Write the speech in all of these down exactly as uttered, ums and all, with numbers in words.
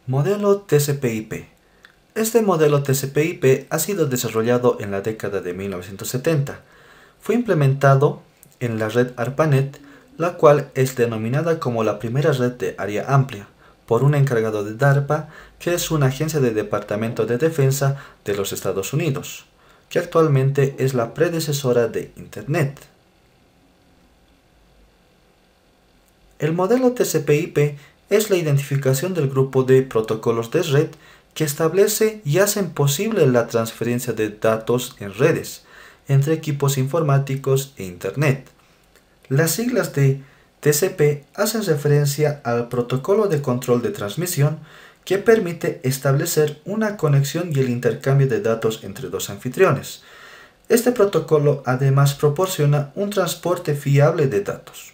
Modelo T C P I P. Este modelo T C P I P ha sido desarrollado en la década de mil novecientos setenta. Fue implementado en la red ARPANET, la cual es denominada como la primera red de área amplia, por un encargado de DARPA, que es una agencia del Departamento de Defensa de los Estados Unidos, que actualmente es la predecesora de Internet. El modelo T C P I P es la identificación del grupo de protocolos de red que establece y hacen posible la transferencia de datos en redes, entre equipos informáticos e Internet. Las siglas de T C P hacen referencia al protocolo de control de transmisión que permite establecer una conexión y el intercambio de datos entre dos anfitriones. Este protocolo además proporciona un transporte fiable de datos.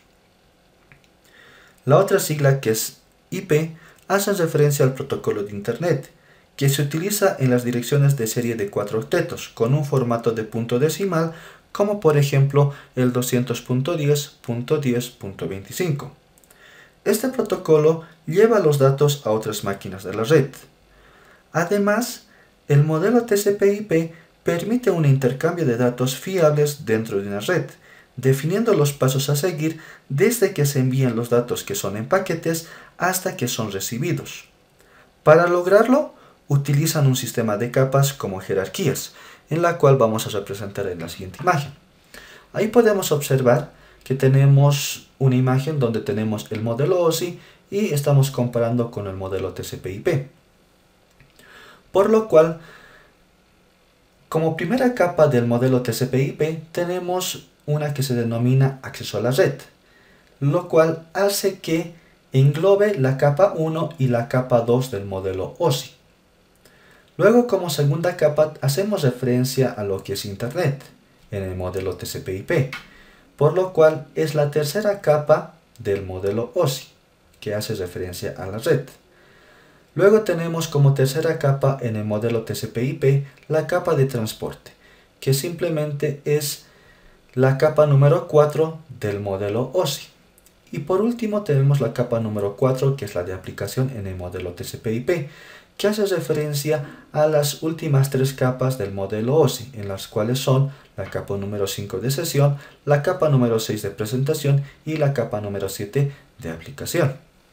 La otra sigla, que es I P, hace referencia al protocolo de Internet, que se utiliza en las direcciones de serie de cuatro octetos, con un formato de punto decimal, como por ejemplo el doscientos punto diez punto diez punto veinticinco. Este protocolo lleva los datos a otras máquinas de la red. Además, el modelo T C P I P permite un intercambio de datos fiables dentro de una red, definiendo los pasos a seguir desde que se envían los datos que son en paquetes hasta que son recibidos. Para lograrlo, utilizan un sistema de capas como jerarquías, en la cual vamos a representar en la siguiente imagen. Ahí podemos observar que tenemos una imagen donde tenemos el modelo O S I y estamos comparando con el modelo T C P I P. Por lo cual, como primera capa del modelo T C P I P tenemos una que se denomina acceso a la red, lo cual hace que englobe la capa uno y la capa dos del modelo O S I. Luego, como segunda capa, hacemos referencia a lo que es Internet en el modelo T C P I P, por lo cual es la tercera capa del modelo O S I, que hace referencia a la red. Luego tenemos como tercera capa en el modelo T C P I P la capa de transporte, que simplemente es la capa número cuatro del modelo O S I. Y por último tenemos la capa número cuatro, que es la de aplicación en el modelo T C P I P, que hace referencia a las últimas tres capas del modelo O S I, en las cuales son la capa número cinco de sesión, la capa número seis de presentación y la capa número siete de aplicación.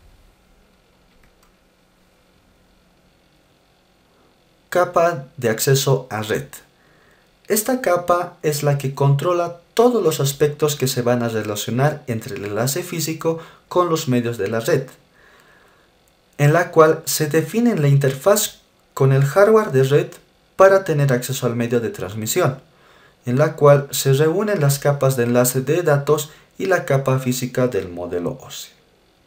Capa de acceso a red. Esta capa es la que controla todos los aspectos que se van a relacionar entre el enlace físico con los medios de la red, en la cual se define la interfaz con el hardware de red para tener acceso al medio de transmisión, en la cual se reúnen las capas de enlace de datos y la capa física del modelo O S I.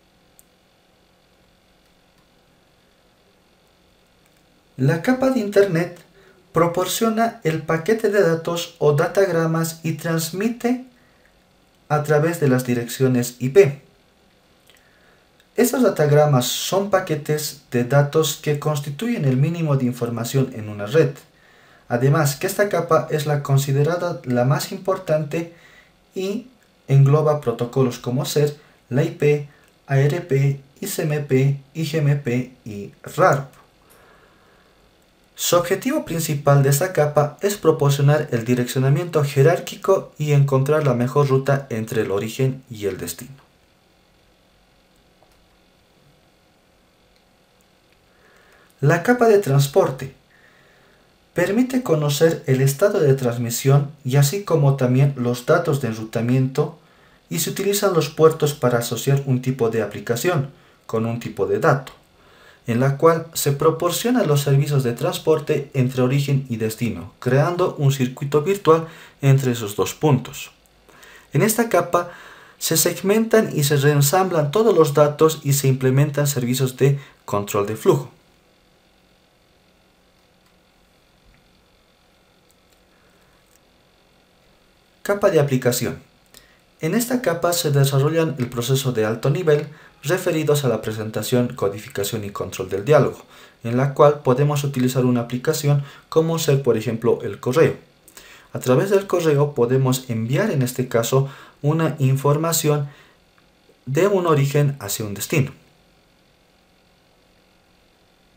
La capa de Internet proporciona el paquete de datos o datagramas y transmite a través de las direcciones I P. Estos datagramas son paquetes de datos que constituyen el mínimo de información en una red. Además, que esta capa es la considerada la más importante y engloba protocolos como ser la I P, A R P, I C M P, I G M P y R A R P. Su objetivo principal de esta capa es proporcionar el direccionamiento jerárquico y encontrar la mejor ruta entre el origen y el destino. La capa de transporte permite conocer el estado de transmisión y así como también los datos de enrutamiento, y se utilizan los puertos para asociar un tipo de aplicación con un tipo de dato, en la cual se proporcionan los servicios de transporte entre origen y destino, creando un circuito virtual entre esos dos puntos. En esta capa se segmentan y se reensamblan todos los datos y se implementan servicios de control de flujo. Capa de aplicación. En esta capa se desarrollan el proceso de alto nivel referidos a la presentación, codificación y control del diálogo, en la cual podemos utilizar una aplicación como ser, por ejemplo, el correo. A través del correo podemos enviar, en este caso, una información de un origen hacia un destino.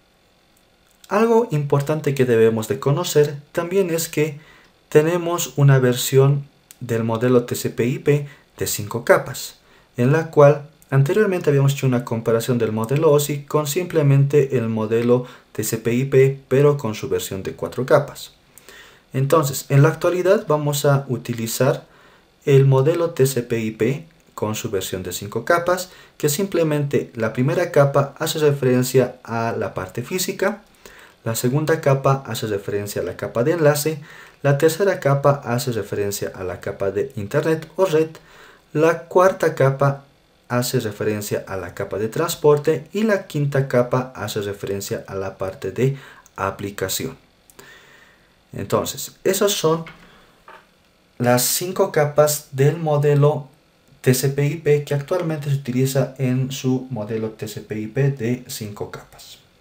Algo importante que debemos de conocer también es que tenemos una versión del modelo T C P I P de cinco capas, en la cual anteriormente habíamos hecho una comparación del modelo O S I con simplemente el modelo T C P I P, pero con su versión de cuatro capas. Entonces, en la actualidad vamos a utilizar el modelo T C P I P con su versión de cinco capas, que simplemente la primera capa hace referencia a la parte física, la segunda capa hace referencia a la capa de enlace, la tercera capa hace referencia a la capa de internet o red, la cuarta capa hace referencia a la capa de transporte y la quinta capa hace referencia a la parte de aplicación. Entonces, esas son las cinco capas del modelo T C P I P que actualmente se utiliza en su modelo T C P I P de cinco capas.